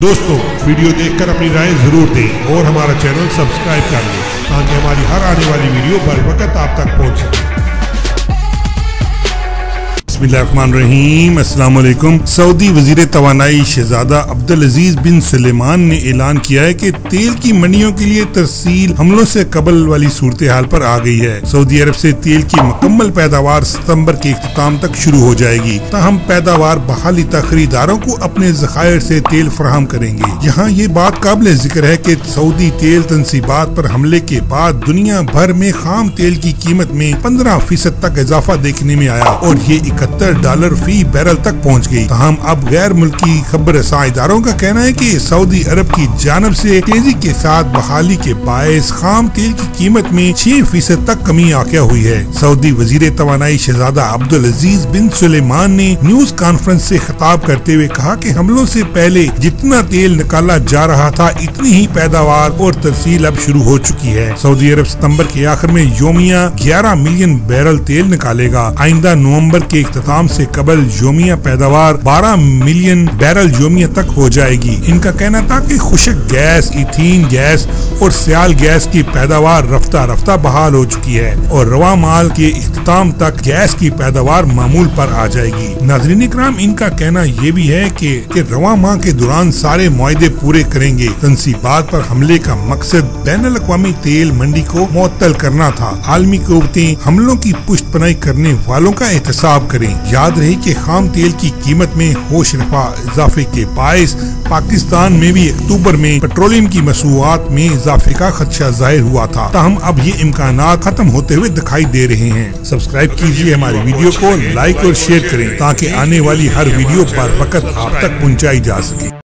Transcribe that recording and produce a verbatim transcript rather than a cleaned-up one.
दोस्तों, वीडियो देखकर अपनी राय जरूर दें और हमारा चैनल सब्सक्राइब कर लें ताकि हमारी हर आने वाली वीडियो बर वक्त आप तक पहुंच सके। बिस्मिल्लाहिर्रहमानिर्रहीम, अस्सलाम वालेकुम। सऊदी वजीर तवानाई शहजादा अब्दुल अजीज बिन सुलेमान ने ऐलान किया है कि तेल की मंडियों के लिए तरसील हमलों से कबल वाली सूरत हाल पर आ गई है। सऊदी अरब से तेल की मुकम्मल पैदावार सितंबर के इख्तिताम तक शुरू हो जाएगी। ताहम पैदावार बहाली तक खरीदारों को अपने जखायर से तेल फराहम करेंगे। यहाँ ये बात काबिल जिक्र है कि सऊदी तेल तनसीबात पर हमले के बाद दुनिया भर में खाम तेल की कीमत में पंद्रह फीसद तक इजाफा देखने में आया और ये इकहत्तर डॉलर फी बैरल तक पहुँच गई। ताहम अब गैर मुल्की खबर रसां इदारों का कहना है कि सऊदी अरब की जानब से तेजी के साथ बहाली के बायस खाम तेल की कीमत में छह फीसद तक कमी आकिया हुई है। सऊदी वजीर तवानाई शहजादा अब्दुल अजीज बिन सुलेमान ने न्यूज कॉन्फ्रेंस से खिताब करते हुए कहा कि हमलों से पहले जितना तेल निकाला जा रहा था इतनी ही पैदावार और तरसील अब शुरू हो चुकी है। सऊदी अरब सितंबर के आखिर में योमिया ग्यारह मिलियन बैरल तेल निकालेगा। आइंदा नवंबर के इख्तिताम से कबल योमिया पैदावार बारह मिलियन बैरल योमिया तक हो जाएगी। इनका कहना था कि खुशक गैस, इथीन गैस और सियाल गैस की पैदावार रफ्ता रफ्ता बहाल हो चुकी है और रवा माल के इख्तिताम तक गैस की पैदावार मामूल पर आ जाएगी। नाज़रीन इकराम, इनका कहना ये भी है कि, कि रवा माह के दौरान सारे मुआहदे पूरे करेंगे। तनसीबात पर हमले का मकसद बैनुल अक़वामी तेल मंडी को मुअत्तल करना था। आलमी क़ुव्वतें हमलों की पुष्टपनाही करने वालों का एहतसाब करें। याद रहे कि खाम तेल की कीमत में होश रफा इजाफे के बायस पाकिस्तान में भी अक्टूबर में पेट्रोलियम की मसूआत में इजाफे का खदशा जाहिर हुआ था। ताहम अब ये इम्कानात खत्म होते हुए दिखाई दे रहे हैं। सब्सक्राइब कीजिए हमारी वीडियो को, लाइक और शेयर करें ताकि आने वाली हर वीडियो पर वक्त आप तक पहुँचाई जा सके।